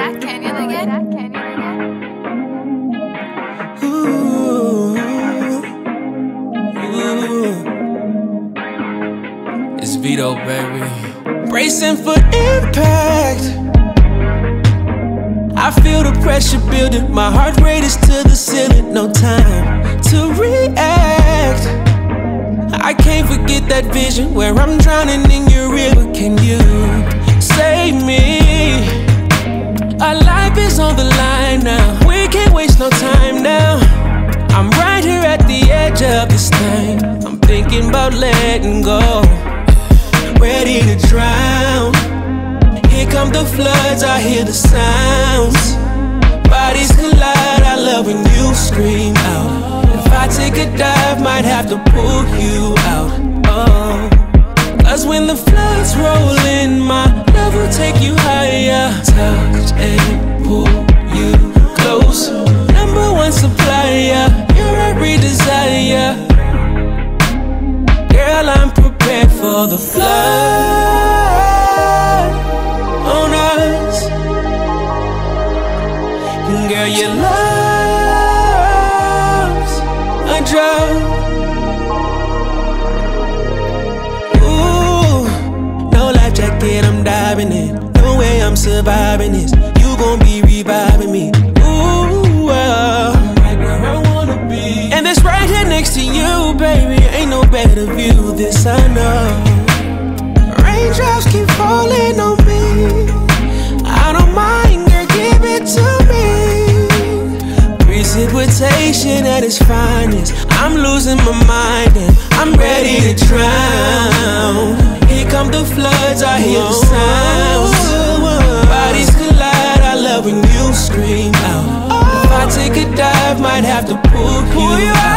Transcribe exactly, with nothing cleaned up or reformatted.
that Canyon again? That Canyon again? Ooh, ooh. It's Vito, baby. Bracing for impact. I feel the pressure building. My heart rate is to the ceiling. No time to react. I can't forget that vision where I'm drowning in your river. Can you save me? Our life is on the line now. We can't waste no time now. I'm right here at the edge of this thing. I'm thinking about letting go, ready to drown. Here come the floods, I hear the sounds. Bodies collide, I love when you scream out. If I take a dive, might have to pull you out. Oh, cause when the floods roll in, my love will take you higher. Touch and pull you close. Number one supplier, your every desire. Girl, I'm prepared for the flood on us. Girl, your love's a drug. Ooh, no life jacket, I'm diving in. No way I'm surviving this. You gon' be reviving me. Ooh, uh, I'm right where I wanna be. And this right here next to you, baby, ain't no better view. This I know. Raindrops keep falling on me. I don't mind, girl, give it to me. Precipitation at its finest. I'm losing my mind and I'm ready to drown. Here come the floods, I hear the sounds. Bodies collide, I love when you scream out. If I take a dive, might have to pull you out.